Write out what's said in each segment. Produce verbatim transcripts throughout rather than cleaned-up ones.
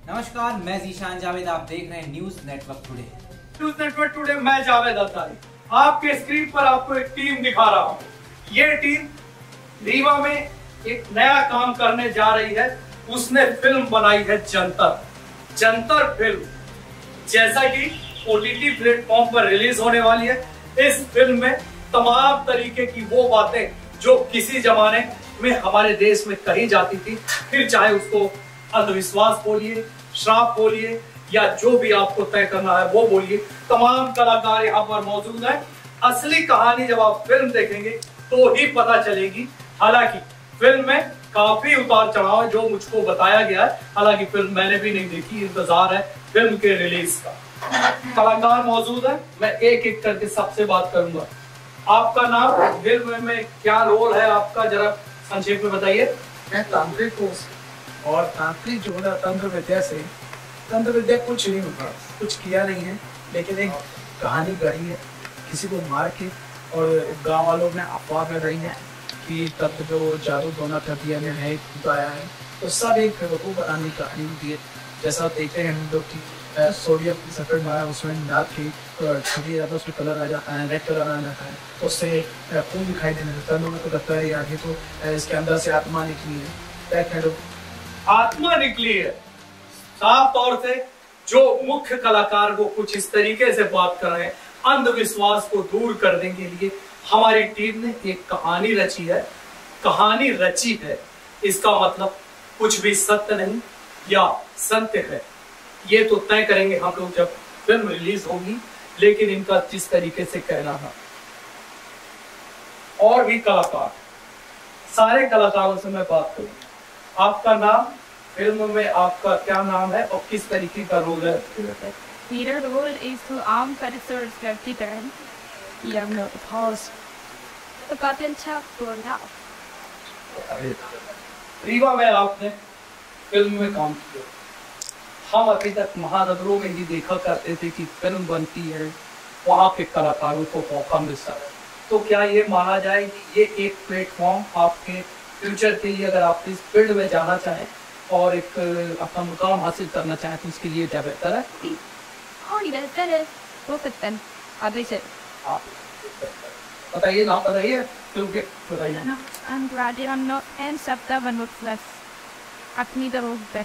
नमस्कार, मैं जीशान जावेद, आप देख रहे हैं news network today. News network today, मैं जावेद अंसारी। आपके स्क्रीन पर आपको एक टीम दिखा रहा हूँ। ये टीम रीवा में एक नया काम करने जा रही है। उसने फिल्म बनाई है जंतर। जंतर फिल्म जैसा कि ओटीटी प्लेटफॉर्म पर रिलीज होने वाली है। इस फिल्म में तमाम तरीके की वो बातें जो किसी जमाने में हमारे देश में कही जाती थी, फिर चाहे उसको अंधविश्वास बोलिए, श्राप बोलिए, या जो भी आपको तय करना है वो बोलिए, तमाम कलाकार यहाँ पर मौजूद हैं। असली कहानी जब आप फिल्म देखेंगे तो ही पता चलेगी। हालांकि फिल्म में काफी उतार चढ़ाव है जो मुझको बताया गया है। हालांकि फिल्म मैंने भी नहीं देखी, इंतजार है फिल्म के रिलीज का। कलाकार मौजूद है, मैं एक एक करके सबसे बात करूंगा। आपका नाम, फिल्म में क्या रोल है आपका, जरा संक्षेप में बताइए। मैं तांत्रिक हूँ और तांत्रिक जो है तंत्र विद्या से, तंत्र विद्या कुछ नहीं होता, कुछ किया नहीं है, लेकिन एक कहानी गढ़ी है किसी को मार के। और गांव वालों ने अफवाह कर रही है कि तंत्र जो जादू टोना कर दिया में है, आया है, तो सब एक बेवकूफ बनाने की कहानी होती है। जैसा देखते हैं हम लोग की सोडियम सल्फेट मारा, उसमें डाल के छुट्टी जाता, उसमें कलर आ जाता है, रेड कलर आ जाता है, तो उससे खून दिखाई देने लगता है। लोगों को लगता है आगे तो इसके अंदर से आत्मा निकली है, आत्मा निकली है। साफ तौर से जो मुख्य कलाकार वो कुछ इस तरीके से बात कर रहे हैं। अंधविश्वास को दूर करने के लिए हमारी टीम ने एक कहानी रची है। कहानी रची है, इसका मतलब कुछ भी सत्य नहीं या सत्य है, ये तो तय करेंगे हम लोग जब फिल्म रिलीज होगी। लेकिन इनका जिस तरीके से कहना था, और भी कलाकार, सारे कलाकारों से मैं बात करूँ। आपका नाम, फिल्म में आपका क्या नाम है और किस तरीके का रोल है? मेरा role is to arm Professor Stern. Jag har paus. तो कातिल छाप बोला। रीवा में आपने फिल्म में काम किया। हम अभी तक महानगरों में ही देखा करते थे कि फिल्म बनती है, वहाँ पे कलाकारों को मौका मिलता है। तो क्या ये माना जाए कि ये एक प्लेटफॉर्म आपके फ्यूचर के लिए, अगर आप इस फील्ड में जाना चाहें और एक अपना मुकाम हासिल करना चाहें, तो उसके लिए क्या बेहतर है? हाँ, ये बेहतर है। वो सकते हैं। अभी से। आप बताइए, नाम बताइए, फिल्म के बताइए। I'm glad I'm not in September with less. अपनी तरफ पे।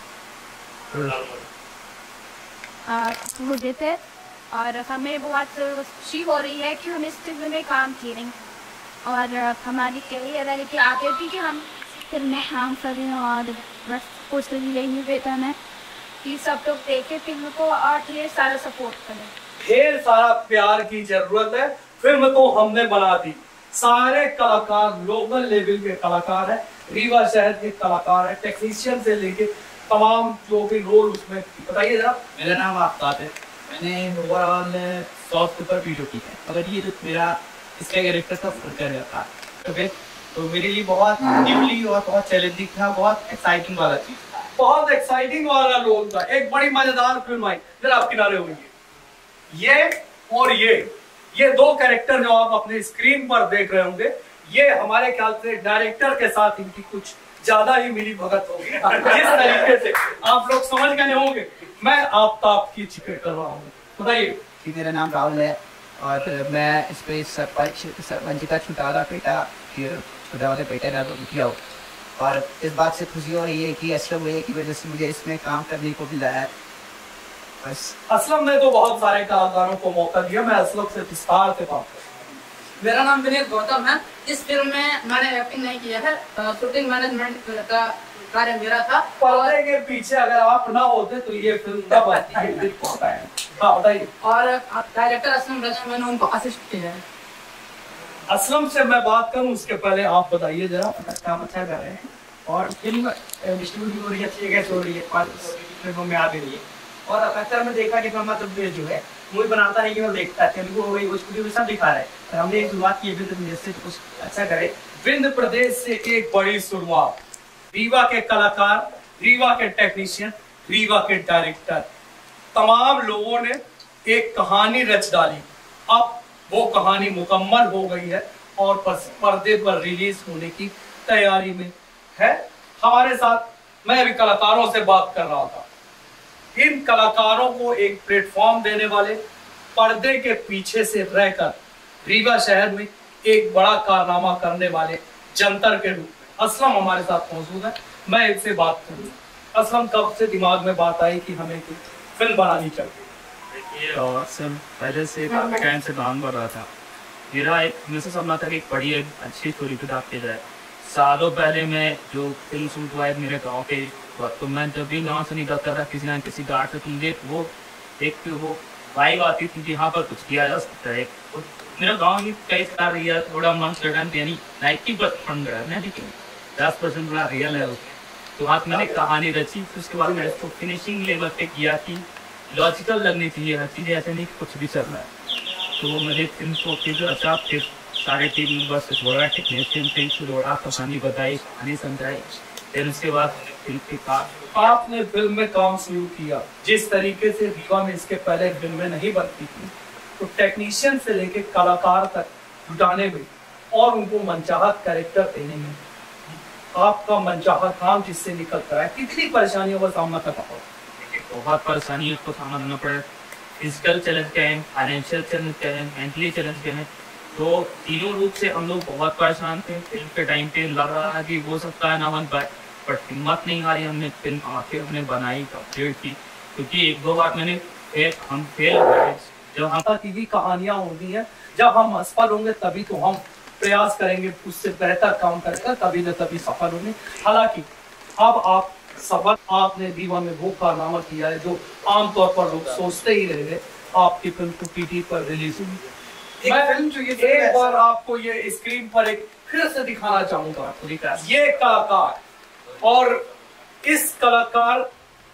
मुझे थे और हमें बहुत खुशी हो रही है कि हम इस फिल्म में काम किए और हमारी करियर है कि आगे भी कि हम फिल्में काम करें और बस कुछ यही वेतन है कि सब लोग देखें फिल्म को और ढेर सारा सपोर्ट करें। ढेर सारा प्यार की जरूरत है। फिल्म तो हमने बना दी, सारे कलाकार ग्लोबल लेवल के कलाकार हैं, रीवा शहर के कलाकार हैं, टेक्नीशियन से लेके तमाम जो भी रोल उसमें। बताइए जरा। मेरा नाम आफ्ताब है, मैंने ओवरऑल सौ के ऊपर वीडियो की है, अगर ये तो मेरा इसका कैरेक्टर का फर्क था। ओके, तो मेरे लिए बहुत न्यूली और बहुत चैलेंजिंग था, बहुत एक्साइटिंग वाला चीज था, बहुत एक्साइटिंग वाला रोल था। एक बड़ी मजेदार फिल्म आई, जरा आप किनारे होंगे। ये और ये ये दो कैरेक्टर जो आप अपने स्क्रीन पर देख रहे होंगे, ये हमारे ख्याल से डायरेक्टर के साथ इनकी कुछ ज्यादा ही मिली भगत होगी। जिस तरीके से आप लोग समझ गए होंगे, मैं आफ्ताब की जिक्र कर रहा हूँ। बताइए। कि मेरा नाम राहुल है और मैं इस पे वंचिता छुटारा बेटा वाले बेटे ना किया हो, और इस बात से खुशी हो रही है कि असलम है की वजह से मुझे इसमें काम करने को मिला है। बस असलम ने तो बहुत सारे कलाकारों को मौका दिया, मैं असलम से विस्तार से बात करूँ। मेरा नाम विनीत गौतम है। इस फिल्म में मैंने एक्टिंग नहीं किया है, शूटिंग मैनेजमेंट का कार्य मेरा था। पर्दे के पीछे अगर आप ना होते तो ये फिल्म तब आती है। हाँ बताइए। और डायरेक्टर असलम रजा, मैंने उनको असिस्ट किया है। असलम से मैं बात करूं उसके पहले आप बताइए जरा, काम अच्छा कर रहे हैं और फिल्म डिस्ट्रीब्यूट हो रही है, अच्छी कैसे हो रही है और फिल्मों में आ भी रही है। और अक्सर में देखा कि मतलब जो है मूवी बनाता नहीं, केवल देखता है, तेलुगु हो गई, भोजपुरी सब दिखा रहा है। और हमने एक शुरुआत की विंध्य प्रदेश से, कुछ अच्छा करे। विंध्य प्रदेश से एक बड़ी शुरुआत। रीवा के कलाकार, रीवा के टेक्नीशियन, रीवा के डायरेक्टर, तमाम लोगों ने एक कहानी रच डाली। अब वो कहानी मुकम्मल हो गई है और पर्दे पर रिलीज होने की तैयारी में है। हमारे साथ मैं अभी कलाकारों से बात कर रहा था। इन कलाकारों को एक प्लेटफॉर्म देने वाले, पर्दे के पीछे से रहकर रीवा शहर में एक बड़ा कारनामा करने वाले जंतर के रूप में असलम हमारे साथ मौजूद है। मैं इनसे बात करूँ। असलम, कब से दिमाग में बात आई कि हमें फिल्म बनानी चाहिए? देखिए, और सर पहले से काफी टाइम से काम कर रहा था। मेरा एक हमेशा सपना था कि एक बड़ी एक अच्छी स्टोरी किताब की जाए। सालों पहले मैं जो फिल्म शूट हुआ है मेरे गाँव के, तो मैं जब भी गाँव से निकलता था किसी ना किसी गार्ड से तुझे वो एक वो वाइब आती थी कि यहाँ पर कुछ किया जा सकता है। तो मेरा गाँव की कई सारा रही है, थोड़ा मन स्टूडेंट यानी नाइन्टी परसेंट है, दस परसेंट थोड़ा रियल है उसमें। तो वहाँ मैंने कहानी रची, फिर उसके बाद मैंने इसको फिनिशिंग लेवल पे किया कि लॉजिकल लगनी चाहिए हर चीज़ें, ऐसे नहीं कुछ भी चल रहा है। तो मैंने फिल्म को फिर अच्छा फिर सारे टीम बस जोड़ा, टेक्नीशियन फिल्म से जोड़ा, कहानी बताई, कहानी समझाई, फिर उसके बाद फिल्म के बाद आपने फिल्म में काम शुरू किया। जिस तरीके से रीवा में इसके पहले फिल्में नहीं बनती थी, तो टेक्नीशियन से लेके कलाकार तक जुटाने में और उनको मनचाहत कैरेक्टर देने में आपका मनचाहत काम जिससे निकल कर है, कितनी परेशानियों का सामना करना पड़ा? बहुत परेशानियों को सामना करना पड़ा। फिजिकल चैलेंज क्या है, फाइनेंशियल चैलेंज क्या है, मेंटली चैलेंज क्या है, तो तीनों रूप से हम लोग बहुत परेशान थे। फिल्म के टाइम पे लग रहा है कि हो सकता है ना बन पाए, पर हिम्मत नहीं हारी, हमने फिल्म आखिर हमने बनाई, कंप्लीट की। क्योंकि एक दो बार मैंने फेल हम फेल हुए। जब हम की कहानियां होती हैं, जब हम असफल होंगे तभी तो हम प्रयास करेंगे उससे बेहतर काम करकर, तभी न तभी सफल होंगे। हालांकि अब आप सफल, आपने रीवा में वो कारनामा किया है जो आमतौर पर लोग सोचते ही रहे। आपकी फिल्म को पीटी पर रिलीज हुई। मैं फिल्म जो ये एक बार आपको ये स्क्रीन पर एक फिर से दिखाना चाहूंगा। ये कलाकार और इस कलाकार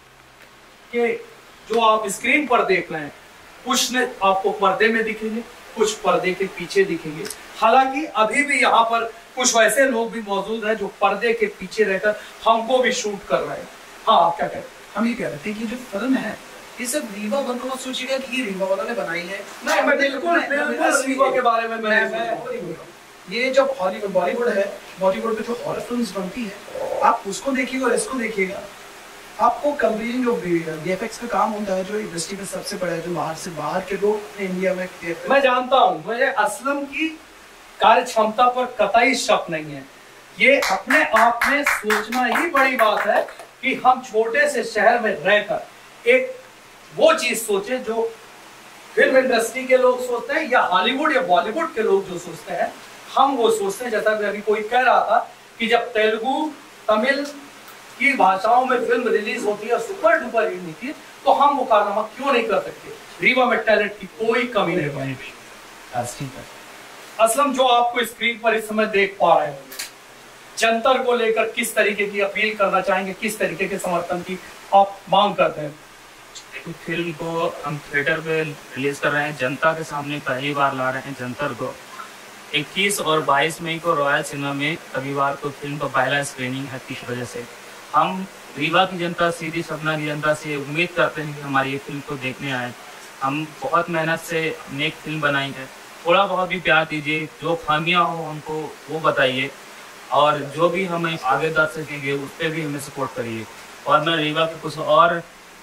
के जो आप स्क्रीन पर देख रहे हैं, कुछ ने आपको पर्दे में दिखेंगे, कुछ पर्दे के पीछे दिखेंगे। हालांकि अभी भी यहाँ पर कुछ वैसे लोग भी मौजूद हैं जो पर्दे के पीछे रहकर हमको भी शूट कर रहे हैं। हाँ, आप क्या कहते हैं? हम ये कह रहे थे कि जो फिल्म है ये सब रीवा वन को सोचिएगा कि ये रीवा वालों ने बनाई है। नहीं, मैं बिल्कुल बिल्कुल रीवा के बारे में मैं, मैं ये जो हॉलीवुड बॉलीवुड है, बॉलीवुड में जो हॉरर फिल्म्स बनती है, आप उसको देखिएगा और इसको देखिएगा, आपको कंपेयरिंग जो वीएफएक्स का काम होता है जो इंडस्ट्री में सबसे बड़ा है, जो बाहर से बाहर के लोग इंडिया में, मैं जानता हूँ, मुझे असलम की कार्य क्षमता पर कतई शक नहीं है। ये अपने आप में सोचना ही बड़ी बात है कि हम छोटे से शहर में रहकर एक वो चीज सोचे जो फिल्म इंडस्ट्री के लोग सोचते हैं या हॉलीवुड या बॉलीवुड के लोग जो सोचते हैं, हम वो सोचते हैं। जैसा कि अभी कोई कह रहा था कि जब तेलुगु, तमिल की भाषाओं में फिल्म रिलीज होती है, सुपर डुपर हिट होती है, तो हम वो कारनामा क्यों नहीं कर सकते? रीवा में टैलेंट की कोई कमी नहीं है। असलम, जो आपको स्क्रीन पर इस समय देख पा रहे हैं, जंतर को लेकर किस तरीके की अपील करना चाहेंगे, किस तरीके के समर्थन की आप मांग करते हैं? फिल्म को हम थिएटर पे रिलीज कर रहे हैं, जनता के सामने पहली बार ला रहे हैं जंतर को। इक्कीस और बाईस मई को रॉयल सिनेमा में रविवार को फिल्म का पहला स्क्रीनिंग है। इस वजह से हम रीवा की जनता, सीधी सपना की जनता से उम्मीद करते हैं कि हमारी ये फिल्म को देखने आए। हम बहुत मेहनत से हमने एक फिल्म बनाई है, थोड़ा बहुत भी प्यार दीजिए, जो खामियां हो हमको वो बताइए, और जो भी हमें आगे बढ़ सकेंगे उस पर भी हमें सपोर्ट करिए। और मैं रीवा के कुछ और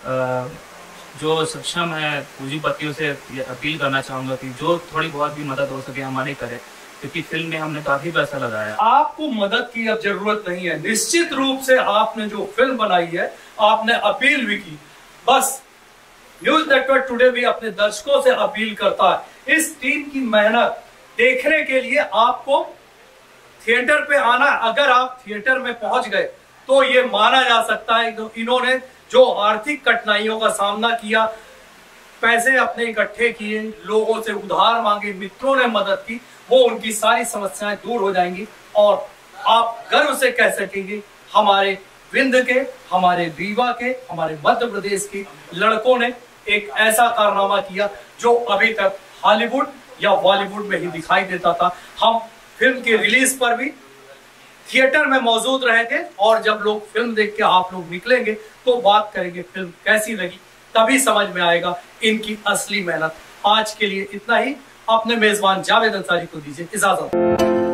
जो सक्षम है पूंजीपतियों से अपील करना चाहूँगा कि जो थोड़ी बहुत भी मदद हो सके हमारी करे, क्योंकि फिल्म में हमने काफी पैसा लगाया। आपको मदद की अब जरूरत नहीं है। निश्चित रूप से आपने जो फिल्म बनाई है, आपने अपील भी की। बस न्यूज नेटवर्क टुडे भी अपने दर्शकों से अपील करता है, इस टीम की मेहनत देखने के लिए आपको थिएटर पे आना। अगर आप थिएटर में पहुंच गए तो ये माना जा सकता है कि इन्होंने जो आर्थिक कठिनाइयों का सामना किया, पैसे अपने इकट्ठे किए, लोगों से उधार मांगे, मित्रों ने मदद की, वो उनकी सारी समस्याएं दूर हो जाएंगी और आप गर्व से कह सकेंगे हमारे विंध्य के, हमारे रीवा के, हमारे मध्य प्रदेश के लड़कों ने एक ऐसा कारनामा किया जो अभी तक हॉलीवुड या बॉलीवुड में ही दिखाई देता था। हम फिल्म की रिलीज पर भी थिएटर में मौजूद रहे थे और जब लोग फिल्म देख के आप लोग निकलेंगे तो बात करेंगे फिल्म कैसी लगी, तभी समझ में आएगा इनकी असली मेहनत। आज के लिए इतना ही। अपने मेजबान जावेद अंसारी को दीजिए इजाजत।